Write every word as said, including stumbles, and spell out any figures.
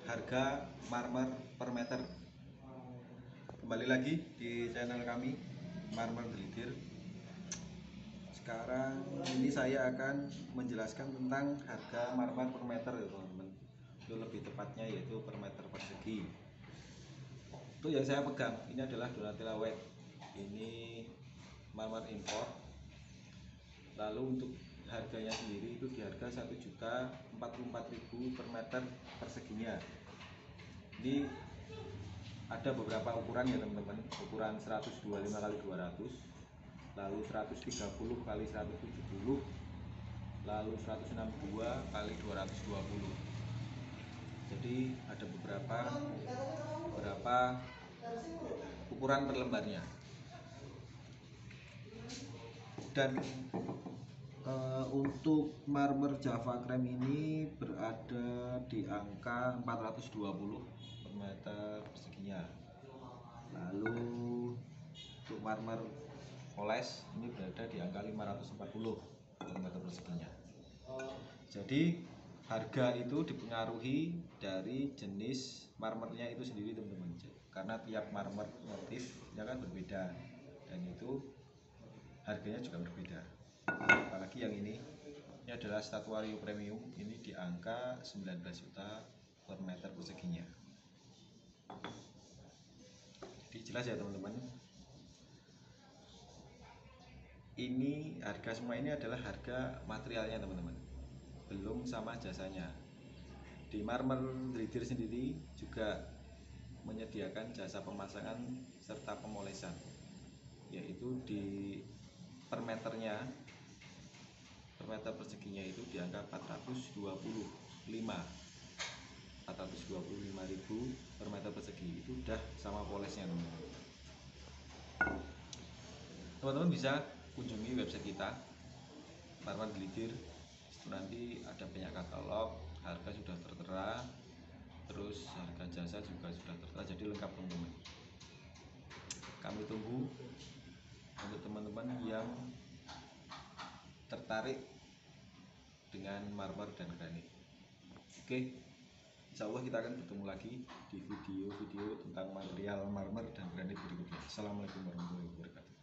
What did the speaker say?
harga marmer per meter. Kembali lagi di channel kami Marmer Delidir. Sekarang ini saya akan menjelaskan tentang harga marmer per meter ya teman-teman. Itu lebih tepatnya yaitu per meter persegi. Itu yang saya pegang ini adalah Donatella White. Ini marmer impor. Lalu untuk harganya sendiri itu di harga satu juta empat puluh empat ribu per meter perseginya. Ini ada beberapa ukuran ya teman-teman, ukuran seratus dua puluh lima kali dua ratus, lalu seratus tiga puluh kali seratus tujuh puluh, lalu seratus enam puluh dua kali dua ratus dua puluh. Jadi ada beberapa beberapa ukuran per lembarnya. Dan uh, untuk marmer Java Creme ini berada di angka empat ratus dua puluh per meter perseginya. Lalu untuk marmer poles ini berada di angka lima ratus empat puluh per meter perseginya. Jadi harga itu dipengaruhi dari jenis marmernya itu sendiri teman-teman, karena tiap marmer motifnya kan berbeda dan itu harganya juga berbeda. Apalagi yang ini ini adalah Statuario Premium, ini di angka sembilan belas juta per meter perseginya. Jadi jelas ya teman-teman, ini harga semua ini adalah harga materialnya teman-teman, belum sama jasanya. Di Marmer Delidir sendiri juga menyediakan jasa pemasangan serta pemolesan, yaitu di per meternya, per meter perseginya itu di angka empat ratus dua puluh lima ribu per meter persegi. Itu udah sama polesnya teman-teman. Teman-teman bisa kunjungi website kita Marmer Delidir. Itu nanti ada banyak katalog, harga sudah tertera, terus harga jasa juga sudah tertera, jadi lengkap teman-teman. Kami tunggu untuk teman-teman yang tertarik dengan marmer dan granit. Oke, insya Allah kita akan bertemu lagi di video-video tentang material marmer dan granit berikutnya. Assalamualaikum warahmatullahi wabarakatuh.